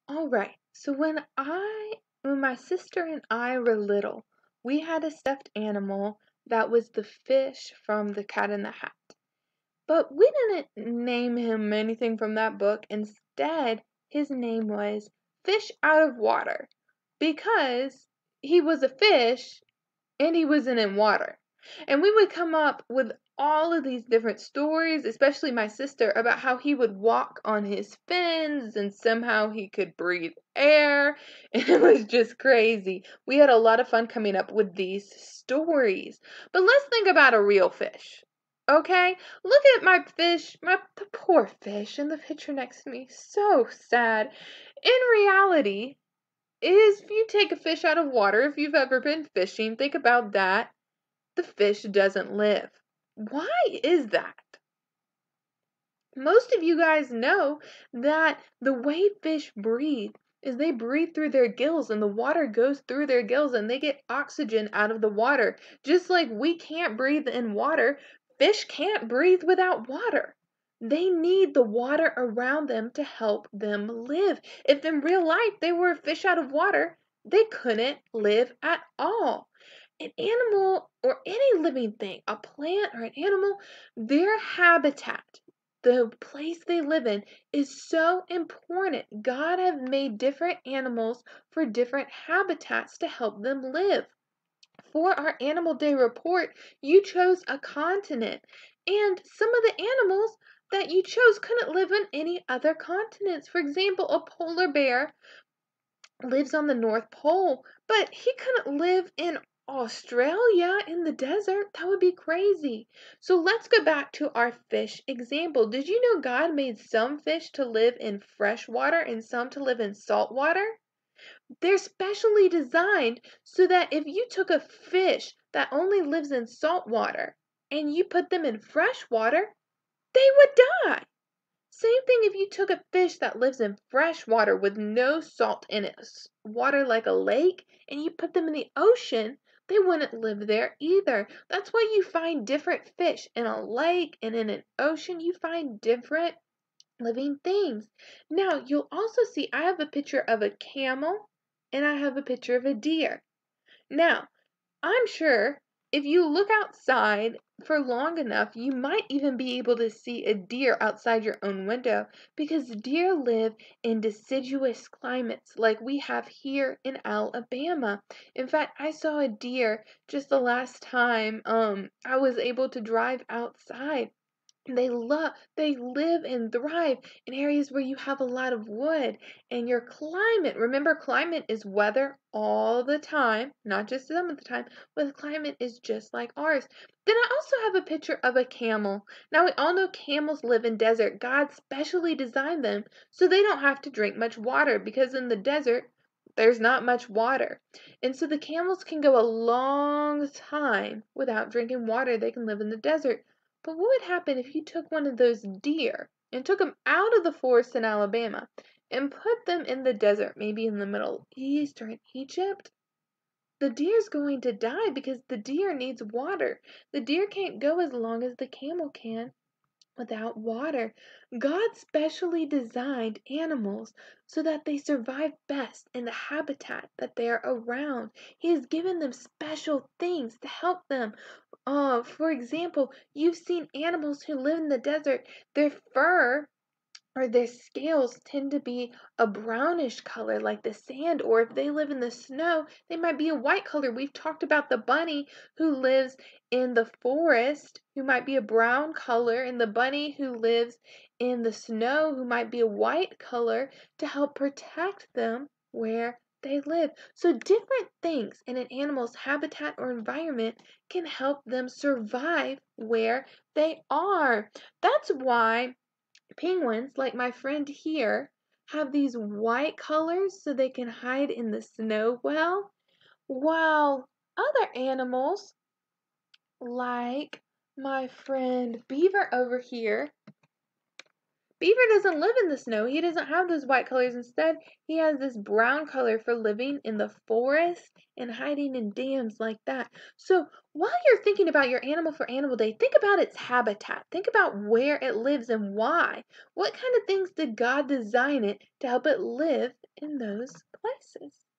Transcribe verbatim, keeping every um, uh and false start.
All right. So when I, when my sister and I were little, we had a stuffed animal that was the fish from The Cat in the Hat. But we didn't name him anything from that book. Instead, his name was Fish Out of Water because he was a fish and he wasn't in water. And we would come up with all of these different stories, especially my sister, about how he would walk on his fins and somehow he could breathe air. And it was just crazy. We had a lot of fun coming up with these stories. But let's think about a real fish. Okay? Look at my fish, my the poor fish in the picture next to me. So sad. In reality, is if you take a fish out of water, if you've ever been fishing, think about that. The fish doesn't live. Why is that? Most of you guys know that the way fish breathe is they breathe through their gills and the water goes through their gills and they get oxygen out of the water. Just like we can't breathe in water, fish can't breathe without water. They need the water around them to help them live. If in real life they were a fish out of water, they couldn't live at all. An animal or any living thing, a plant or an animal, their habitat, the place they live in, is so important. God have made different animals for different habitats to help them live. For our Animal Day report, you chose a continent, and some of the animals that you chose couldn't live on any other continents. For example, a polar bear lives on the North Pole, but he couldn't live in Australia in the desert. That would be crazy. So let's go back to our fish example. Did you know God made some fish to live in fresh water and some to live in salt water? They're specially designed so that if you took a fish that only lives in salt water and you put them in fresh water, they would die. Same thing if you took a fish that lives in fresh water with no salt in it, water like a lake, and you put them in the ocean, they wouldn't live there either. That's why you find different fish in a lake and in an ocean. You find different living things. Now, you'll also see I have a picture of a camel and I have a picture of a deer. Now, I'm sure if you look outside for long enough, you might even be able to see a deer outside your own window because deer live in deciduous climates like we have here in Alabama. In fact, I saw a deer just the last time um I was able to drive outside. They love, they live and thrive in areas where you have a lot of wood and your climate. Remember, climate is weather all the time, not just some of the time, but climate is just like ours. Then I also have a picture of a camel. Now, we all know camels live in desert. God specially designed them so they don't have to drink much water because in the desert, there's not much water. And so the camels can go a long time without drinking water. They can live in the desert. But what would happen if you took one of those deer and took them out of the forest in Alabama and put them in the desert, maybe in the Middle East or in Egypt? The deer's going to die because the deer needs water. The deer can't go as long as the camel can without water. God specially designed animals so that they survive best in the habitat that they're around. He has given them special things to help them. Uh, for example, you've seen animals who live in the desert, their fur or their scales tend to be a brownish color like the sand, or if they live in the snow, they might be a white color. We've talked about the bunny who lives in the forest, who might be a brown color, and the bunny who lives in the snow, who might be a white color, to help protect them where they live. So different things in an animal's habitat or environment can help them survive where they are. That's why penguins, like my friend here, have these white colors so they can hide in the snow well, while other animals, like my friend Beaver over here, Beaver doesn't live in the snow. He doesn't have those white colors. Instead, he has this brown color for living in the forest and hiding in dams like that. So while you're thinking about your animal for Animal Day, think about its habitat. Think about where it lives and why. What kind of things did God design it to help it live in those places.